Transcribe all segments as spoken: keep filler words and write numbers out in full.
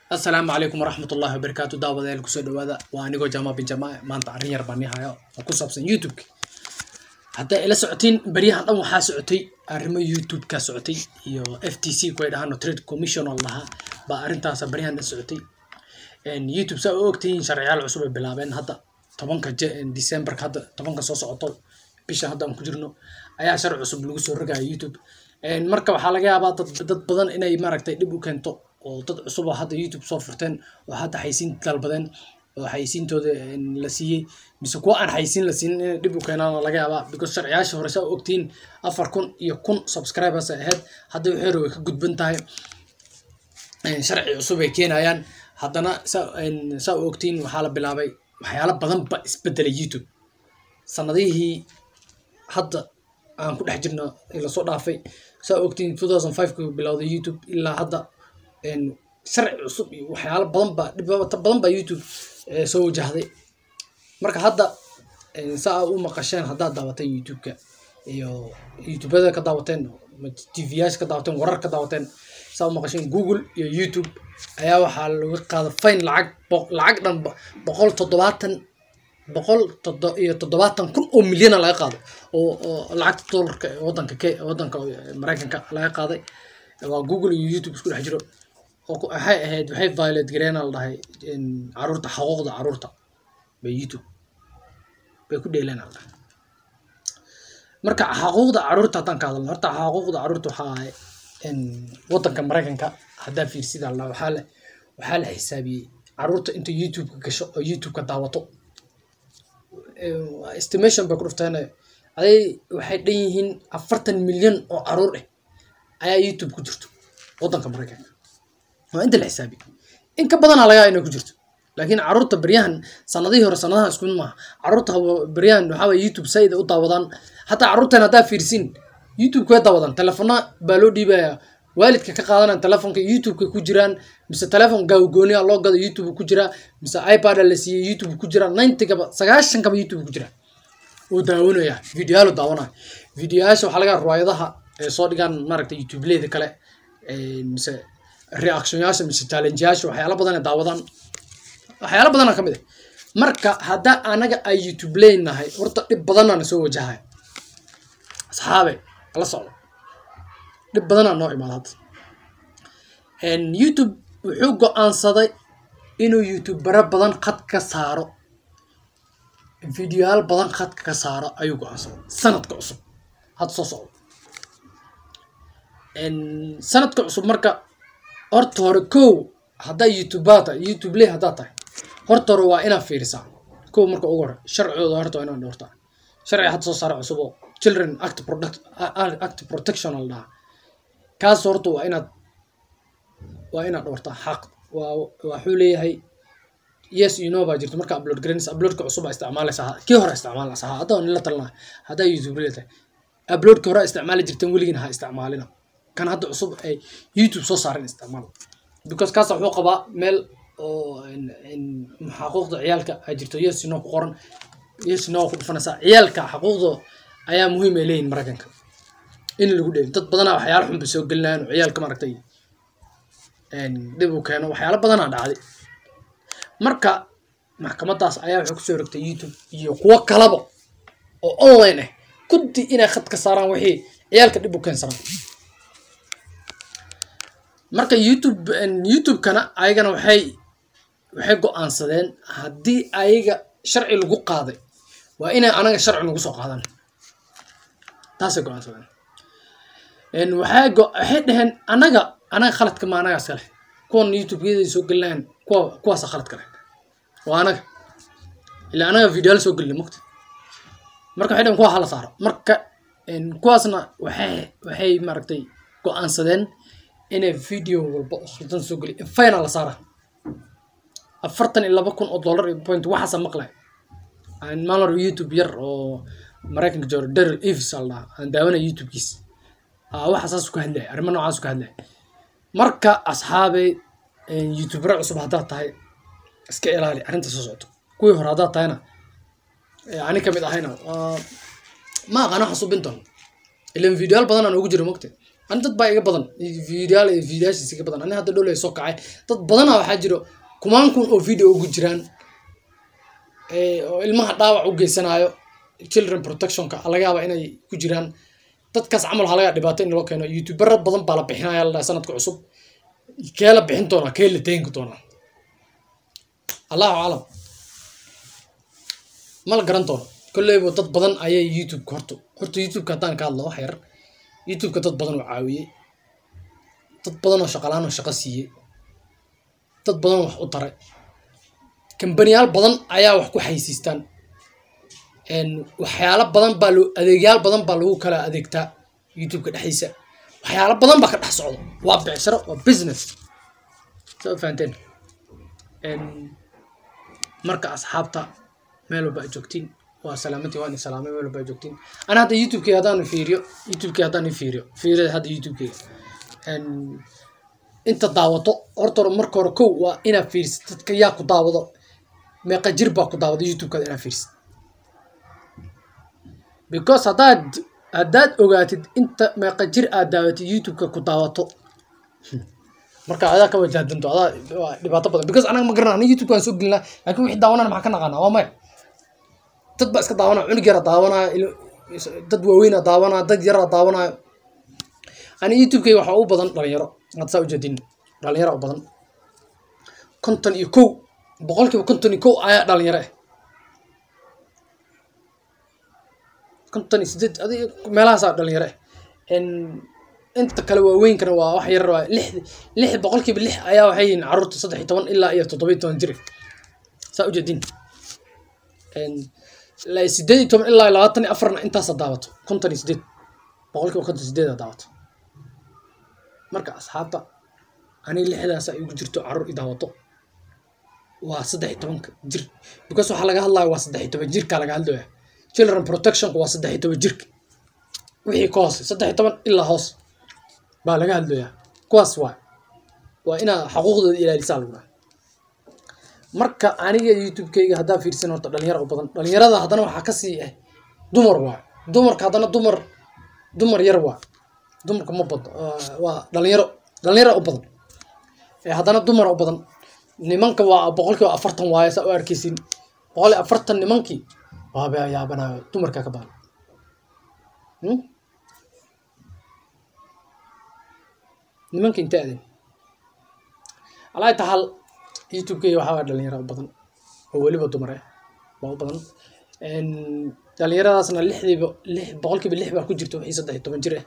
السلام عليكم ورحمة الله وبركاته. دعوة ذلك كسر هذا وأنا جو جماعة بجماعة ما أنت عرير بني هاي وكسب سن يوتيوب حتى إلى ساعتين بريها أنا وحاسعتي أرمي يوتيوب كساعتي يو إف تي سي كويدا هانو تريد كوميشن الله بأرنتا سبريها نساعتي إن يوتيوب ساعة وقتين شرعي على عصوبة بلابين هذا طبعا كج ديسمبر هذا طبعا كسوس عطل بيش هذا مكجرنو أي شرع عصوب لوجس ورجع يوتيوب إن مركب حلقة بعض ضد بدن إنه يمرك تقلبه كنتو وضد عصوبة هذا يوتيوب صفرتين وهذا حيسين تلبدن وحيسين تود لسيه مسكوا عن حيسين لسين دبوا كنا لقى بقى بيكون شرعي شهر ساعة وقتين أفركون يكون سبسكرايبرز هاد هذا يحرو يكجد بنتاعي شرعي عصوبة كينا يعني هذانا ساعة إن ساعة وقتين وحالة بلابي وحالة بدن بسبدل يوتيوب سناديه هذا عن كل حجرنا إلى صوت عفي ساعة وقتين ألفين وخمسة بلاود يوتيوب إلا هذا إن شرعي عصوب وحالة بدن بدن بيوتيوب سو جهدي marka hadda saa u maqasheen hadda daawateen YouTube-ka iyo YouTube-da ka daawateen T V-yaas ka daawateen warar ka daawateen saa u maqasheen Google iyo YouTube ayaa waxa lagu qaaday fine lacag lacag dhan boqol toddobaatan boqol iyo toddobaatan kun oo milyan laga qaaday oo lacagta dollarka wadanka wadanka Mareykanka laga qaaday waa Google iyo YouTube isku dhex jiro oo waxay ahayd waxay violate gareena la dhahay in caruurta xuquuqda caruurta بيوتيوب بيكون ديلنا الله مركا حقوق عرورته تان كهذا هرتا حقوق عرورته حاي إن وطن كمريكان كا هدا في رسيد الله وحاله وحاله حسابي عرورته أنت يوتيوب كشو يوتيوب كدعوته استيميشن بكرفتنا أي واحد ليهن أفرتن مليون أو عرورة أي يوتيوب كجرته وطن كمريكان وأنت الحسابي إن كبدنا على جاي إنه كجرته لكن عروضة بريان سناديه رسناها اسكون ما عروضها بريان وحاول يوتيوب سيد أو طاودان حتى عروضنا ده فيرسين يوتيوب كوي طاودان تلفونا بالودي بيا والد كقاعدنا تلفون كيوتيوب كوجران بس تلفون جو جوني الله قد يوتيوب كوجرا بس آيباد اللي سي يوتيوب كوجرا نين تكبا سجاشن كبا يوتيوب كوجرا وداونه يا فيديوهات داونه فيديوهات وحلقة روايضها صادقان ماركت يوتيوب ليه ذكلا مس رياكشنياش مس تالنجاش وحياة بدنا داودان waxyaalo badan ka mid ah marka hada anaga ay YouTube leenahay horta dib badan aan soo wajahay asxaabe la socdo dib badan aan noo imaado en YouTube wuxuu go'aansaday inuu YouTube bara badan qad ka saaro fiidiyoyaal badan qad ka saaro ayuu go'aansaday sanadka cusub had soo socdo en sanadka cusub marka horta hore koow hada YouTubeata YouTube lee hada tahay horta waa ina fiirsaa koo marka ugu hore sharciyada horta ina doortaa sharci had soo saar cusub children act product act protection allah kaas horta waa ina waa ina doortaa xaq waa wuxuu leeyahay yes you know baa jirto marka upload gareynaysa uploadka cusub isticmaalaysaa kii hore isticmaalaysaa hadda in la talnaa hadda YouTube leeyahay uploadka hore isticmaali jirteen waligiin ha isticmaalina kan hadda cusub ay YouTube soo saareen isticmaal because kaas wuxuu qabaa meel oo in xaquuqda ciyaalka ay jirto yes inoo ku qoran yes inoo ku dhufanaysa ciyaalka xaquuqda ayaa muhiim ah leeyin Mareykanka in lagu dheeyo dad badan waxyaalo xun soo galinayaan ciyaalka maragtay een dib u keeno waxyaalo badan dhacday marka maxkamadaas ayaa wuxuu ku soo rogtay YouTube iyo kuwa kalaba oo online ah kudi inay khad ka saaraan wixii ciyaalka dib u keensanaa marka YouTube YouTube kana ayagana waxay waxay go'aansadeen hadii ayaga sharci lagu qaaday waa inay anaga sharci lagu soo qaadan taas go'aansadeen in waxay waxay dhahan anaga anaga khaladka ma anaga iska leh kuwan YouTube-yada soo galaan kuwa kuwaas khalad kale waa anaga ila anaga video soo galin mugti marka waxay dhahan kuwa hala saaro marka in kuwaasna waxay waxay maragtay go'aansadeen in video walba khaldaan soo gali final la saara afartan iyo laba kun oo dollar point waxa sa maqlay aan maalar YouTube yar oo Mareykanka joogo Daryl Eves Allah aan daawana YouTube-kiis ah waxa saas ku hadlay arrimo noocaas ku hadlay marka asxaabay YouTuber cusub hada tahay iska ilaali arrinta soo socoto kuwii hore hada tahayna yani kamid ahayna ma qana xusubintan ilan video badan aan ugu jiro magtay أنا dad baa iga badan fiidiyaal iyo fiidiyaashiisa iga badan aniga hadda dhow lay soo kacay dad badan waxaa jiro kumaan kun oo video ugu jiraan ee oo ilmaha dhaawac u geysanayo children protection ka laga yaabo inay ku jiraan dadkaas camal halaga dhibaato in loo keeno youtuber badan baa la bixinaya la sanadka cusub keela bixin doona keela teen doona Allahu a'lam mal garan doona kullee dad badan ayay YouTube horto horto YouTube ka taan ka hadlo wax yar YouTube ka dad badan oo caawiyay dad badan oo shaqalaan oo shaqo siiyay dad badan wax u taray kambaniyal badan ayaa wax ku xaysiistaan een waxyaalo badan baa loo adeegyaal badan baa lagu kala adeegtaa YouTube ka dhaxaysa waxyaalo badan baa ka dhax socdo waa beecsharo waa business soo faanteen een marka asxaabta meel walba joogtiin waa salaamantii waan salaamay meel walba joogtiin ana hadda YouTube ka hadaan fiiriyo YouTube ka hadaan fiiriyo fiiriyo hadda YouTube ka een inta daawato horta marka hore kow waa ina fiirsid dadka yaa ku daawado meeqa jir baa ku daawado YouTube ka ina fiirsid because hadaad hadaad ogaatid inta meeqa jir aad daawatid YouTube ka ku daawato marka adaa ka wajahdanto adaa dhibaato badan because anaga ma garanaa YouTube kan soo gelina laakiin wixii daawanana maxaa ka naqaana waa may dad ba iska daawana cunug yar daawana dad waaweyn daawana dad yar daawana ani YouTube ka waxa uu badan dhalinyaro aad saa u jeedin dhalinyaro u badan konton iyo kow boqolkiiba konton iyo kow ayaa dhalinyaro ah konton iyo siddeed adiga meelahaas dhalinyaro ah in inta kale waaweyn kana waa wax yar waa lix lix boqolkiiba lix ayaa waxay yihiin carruurta saddex iyo toban ilaa iyo toddoba iyo toban jir saa u jeedin in la siddeed iyo toban ilaa labaatan iyo afar intaas daawato konton iyo siddeed boqolkiiba konton iyo siddeed daawato marka asxaabta ani lixdaas ay ugu jirto carruur idaawato waa saddex iyo toban jir because waxa laga hadlayo waa saddex iyo toban jirka laga hadlayo children protection waa saddex iyo toban jirka wixii ka hoos saddex iyo toban ilaa hoos baa laga hadlayaa kuwaas waa waa ina xuquuqdooda ilaalisaa lagu marka aniga YouTube kayga hadaa fiirsan horta dhalinyaro u badan dhalinyarada hadana waxa ka sii ah dumar waa dumarka hadana dumar dumar yar waa dumarka ma bad waa dhalinyaro dhalinyaro u badan ee hadana dumar u badan nimanka waa boqolkiiba afartan waaye saa u arkaysin boqol iyo afartan nimankii waa baa yaabana dumarka ka baan hmm nimanka inta aadin alaa tahal YouTube ka waxa dhalinyaro badan oo waliba dumar ah waa badan een dhalinyaradaasna lixdiiba lix boqolkiiba lix baa ku jirto wixii saddex iyo toban jir ah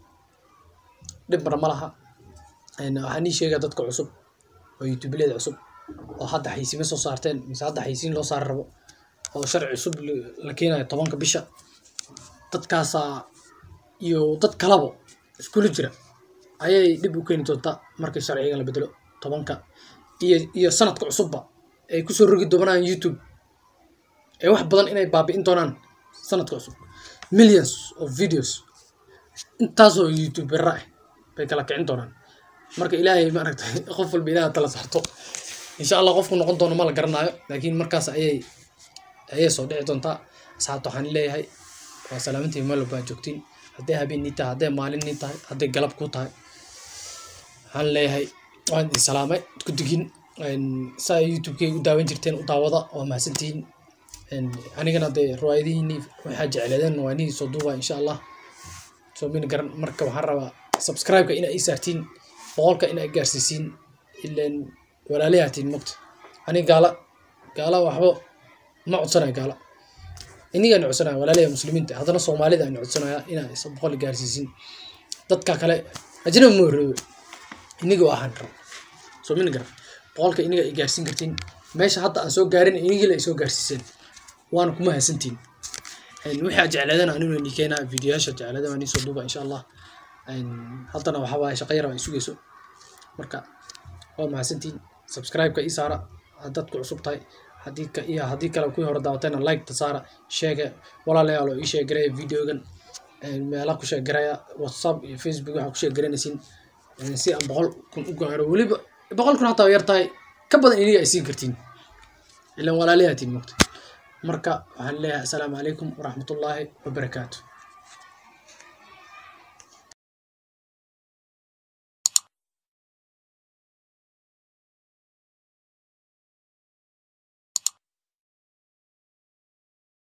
dib mar malaha een waxaan sheegay dadka cusub oo YouTube leeyahay cusub oo hadda xaysiin soo saarteen mise hadda xaysiin loo saar rabo oo sharci cusub la keenayo tobanka bisha dadkaas iyo dad kalaba isku jira ayay dib u keeni doontaa markii sharciga la bedelo tobanka iyo iyo sanadka cusubba ay ku soo rogi doonaan YouTube ee wax badan inay baabi'in doonaan sanadka cusub millions of videos intaas oo YouTuber ah bay kala kicin doonaan marka ilaahay ma aragtay qof walba ilaahay tala saarto insha Allah qofku noqon doono ma la garanayo laakiin markaas ayay ayay soo dhici doontaa saacad waxaan leeyahay waa salaamantii meel walba joogtiin haddii habeenii tahay haddii maalinii tahay haddii galab ku tahay waxaan leeyahay waan idin salaamay ku digin saa YouTube kay u daawan jirteen u daawada waa mahadsantihiin anigana dee riwaayadihiinii waxaa jecleedeen waa inii soo duuba insha Allah soo min garan marka waxaan rabaa subscribe ka ina ay saartiin boqolka ina ay gaarsiisiin ileen walaalihaatiin mugta ani gaala gaala waxba ma codsanay gaala iniga aan codsanay walaalaha muslimiinta hadana Soomaalida aan codsanaya ina ay boqol gaarsiisiin dadka kale ajnabi ma rabo iniga waxaan rabo soo min garan boqolka iniga ay gaarsiin kartiin meesha hadda aan soo gaarin iniga la soo gaarsiiseen waan kuma hasantiin een waxa jeclaadana anigu ni keenaa fiidiyoyaasha jeclaadana waan soo duuba insha Allah een hadana waxa waa shaqo yar ay sugayso marka waa mahadsantiin subscribe ka isaara hadad ku cusub tahay hadii ka iyo hadii kale ku hor daawatayna like ta saara sheega walaalayaal oo ii sheegay videogan een meela ku sheegay WhatsApp iyo Facebook waxa ku sheegaynaysiin si aan boqol kun u gaaro waliba boqol kun hataa yartahay ka badan iniga ay siin kartiin ilaa walaalihaatiin mugta marka waxaan leeyahay assalaamu calaykum waraxmatullaahi wabarakaatuh.